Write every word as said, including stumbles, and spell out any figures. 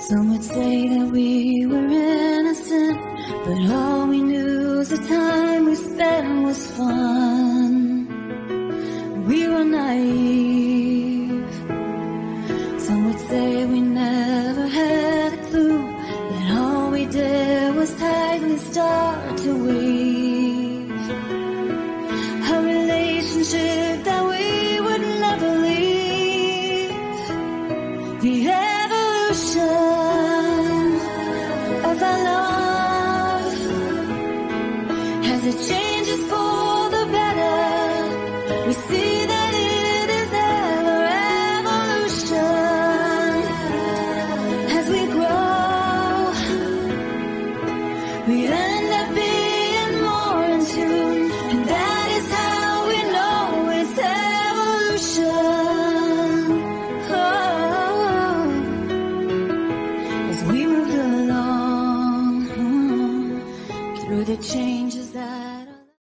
Some would say that we were innocent, but all we knew is the time we spent was fun. We were naive. Some would say we never had a clue, that all we did was tightly start to weave a relationship that we would never leave. The evolution of our love, as it changes for the better, we see that it is ever evolution. As we grow, we end up being more in tune, and that is how we know it's evolution. Oh, as we move along through the changes